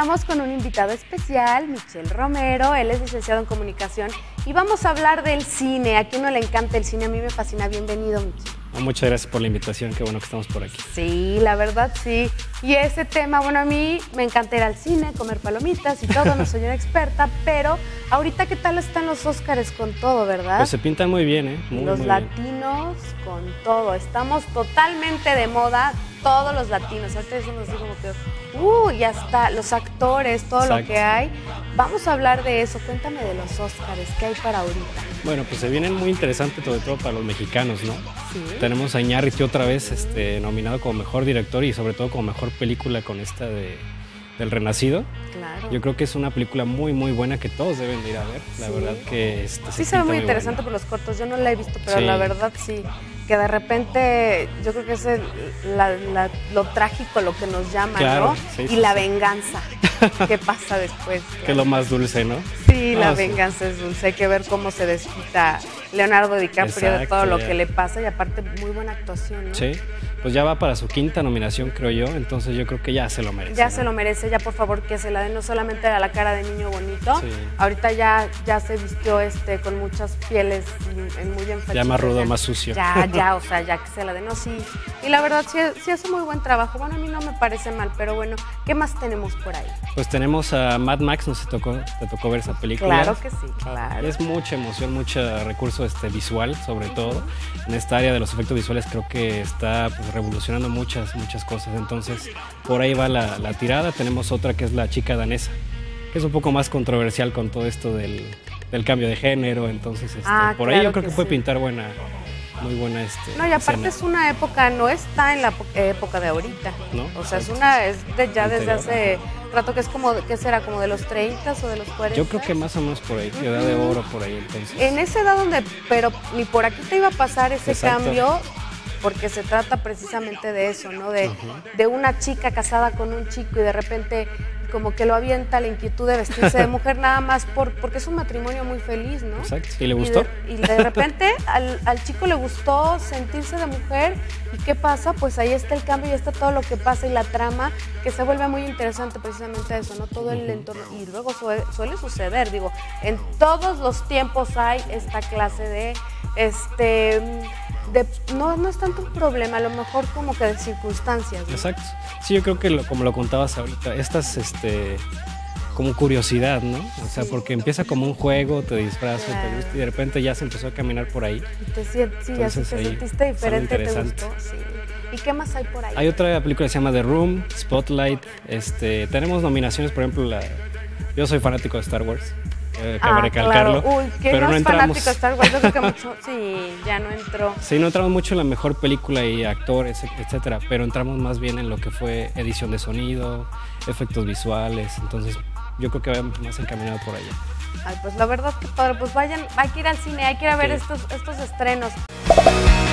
estamos con un invitado especial, Michel Romero. Él es licenciado en comunicación y vamos a hablar del cine. ¿A quién no le encanta el cine? A mí me fascina. Bienvenido, Michel. Muchas gracias por la invitación, qué bueno que estamos por aquí. Sí, la verdad sí. Y ese tema, bueno, a mí me encanta ir al cine, comer palomitas y todo, no soy una experta, pero ahorita ¿qué tal están los Óscares con todo, verdad? Pues se pintan muy bien, ¿eh? Los latinos con todo, estamos totalmente de moda, todos los latinos, ahorita somos así como que, y hasta los actores, todo Exacto. Lo que hay. Vamos a hablar de eso, cuéntame de los Óscares, ¿qué hay para ahorita? Bueno, pues se vienen muy interesantes, sobre todo para los mexicanos, ¿no? Sí. Tenemos a Iñárritu otra vez nominado como mejor director y sobre todo como mejor película con esta del Renacido. Claro. Yo creo que es una película muy buena que todos deben de ir a ver. La verdad que sí se ve muy interesante por los cortos. Yo no la he visto, pero sí. La verdad sí. Que de repente yo creo que es lo trágico lo que nos llama, claro, ¿no? Sí, y sí, la sí. venganza. ¿Qué pasa después? Que es lo más dulce, ¿no? Sí, la venganza es dulce. Hay que ver cómo se desquita Leonardo DiCaprio de todo lo que le pasa y aparte muy buena actuación, ¿no? Sí, pues ya va para su quinta nominación, creo yo, entonces yo creo que ya se lo merece. Ya ¿no? se lo merece, ya por favor que se la den no solamente a la cara de niño bonito, sí. Ahorita ya se vistió con muchas pieles muy enfatizadas. Ya más rudo, más sucio. Ya, o sea, ya que se la den, no, sí. Y la verdad sí hace muy buen trabajo, bueno, a mí no me parece mal, pero bueno, ¿qué más tenemos por ahí? Pues tenemos a Mad Max, no sé si te tocó ver esa película. Claro que sí, claro. Es mucha emoción, mucho recurso visual, sobre todo. En esta área de los efectos visuales creo que está pues, revolucionando muchas cosas. Entonces, por ahí va la tirada. Tenemos otra que es La chica danesa, que es un poco más controversial con todo esto del cambio de género. Entonces, por ahí yo creo que puede pintar muy buena No, y aparte escena. es una época, no está en la época de ahorita. ¿No? O sea, ya desde hace rato que es como, ¿qué será? ¿Como de los 30 o de los 40? Yo creo que más o menos por ahí, edad de oro por ahí, entonces. En esa edad pero ni por aquí te iba a pasar ese Exacto. cambio, porque se trata precisamente de eso, ¿no? De una chica casada con un chico y de repente como que lo avienta la inquietud de vestirse de mujer nada más porque es un matrimonio muy feliz, ¿no? Exacto, ¿y le gustó? Y de repente al chico le gustó sentirse de mujer y ¿qué pasa? Pues ahí está el cambio y está todo lo que pasa y la trama que se vuelve muy interesante precisamente eso, ¿no? Todo el entorno y luego suele suceder, digo, en todos los tiempos hay esta clase no es tanto un problema, a lo mejor como que de circunstancias, ¿no? Exacto. Sí, yo creo que como lo contabas ahorita, estas como curiosidad, ¿no? O sea, porque empieza como un juego, te disfrazas, te gusta y de repente ya se empezó a caminar por ahí. Y ya te sentiste diferente, ¿te gustó? Sí. ¿Y qué más hay por ahí? Hay otra película que se llama The Room, Spotlight. Tenemos nominaciones, por ejemplo, yo soy fanático de Star Wars. Cabe recalcarlo. Claro. Uy, ¿quién pero no es entramos fanático de Star Wars? Yo creo que mucho, sí, ya no entró. Sí, no entramos mucho en la mejor película y actores, etcétera, pero entramos más bien en lo que fue edición de sonido, efectos visuales, entonces yo creo que va más encaminado por allá. Ay, pues la verdad que padre, pues hay que ir al cine, hay que ir a ver estos estrenos.